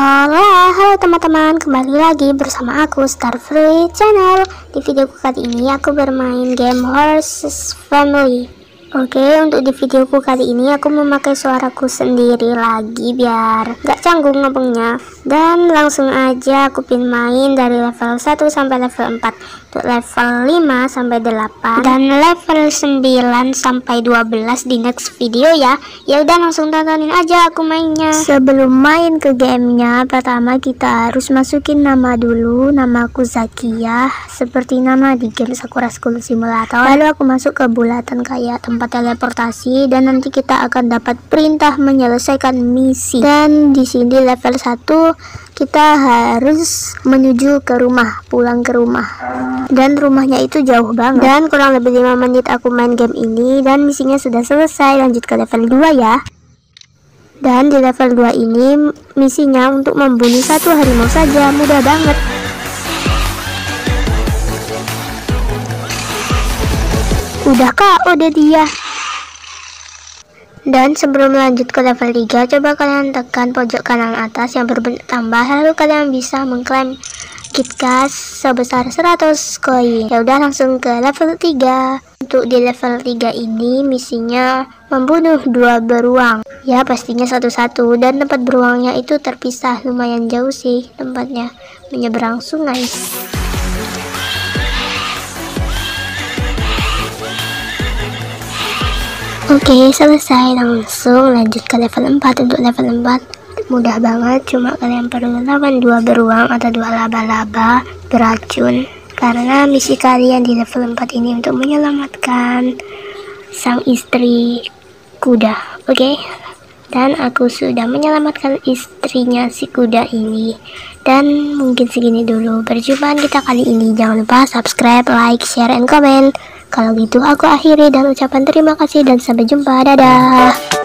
Halo teman-teman, kembali lagi bersama aku Starfruit Channel. Di videoku kali ini aku bermain game Horses Family. Oke, untuk di videoku kali ini aku memakai suaraku sendiri lagi biar gak canggung ngomongnya. Dan langsung aja aku pin main dari level 1 sampai level 4. Untuk level 5 sampai 8 dan level 9 sampai 12 di next video ya. Ya udah, langsung tontonin aja aku mainnya. Sebelum main ke gamenya, pertama kita harus masukin nama dulu. Namaku Zakia, seperti nama di game Sakura School Simulator. Lalu aku masuk ke bulatan kayak tempat teleportasi dan nanti kita akan dapat perintah menyelesaikan misi. Dan di sini level 1 kita harus menuju ke rumah, pulang ke rumah. Dan rumahnya itu jauh banget. Dan kurang lebih 5 menit aku main game ini dan misinya sudah selesai. Lanjut ke level 2 ya. Dan di level 2 ini misinya untuk membunuh satu harimau saja, mudah banget. Udah kak, udah dia. Dan sebelum lanjut ke level 3, coba kalian tekan pojok kanan atas yang berbentuk tambah, lalu kalian bisa mengklaim KitKat sebesar 100 koin. Ya udah, langsung ke level 3. Untuk di level 3 ini misinya membunuh 2 beruang. Ya pastinya satu-satu, dan tempat beruangnya itu terpisah, lumayan jauh sih tempatnya, menyeberang sungai. Oke, selesai. Langsung lanjut ke level 4. Untuk level 4 mudah banget, cuma kalian perlu lawan 2 beruang atau 2 laba-laba beracun. Karena misi kalian di level 4 ini untuk menyelamatkan sang istri kuda. Oke, dan aku sudah menyelamatkan istrinya si kuda ini. Dan mungkin segini dulu perjumpaan kita kali ini. Jangan lupa subscribe, like, share, and comment. Kalau gitu aku akhiri dan ucapan terima kasih dan sampai jumpa. Dadah.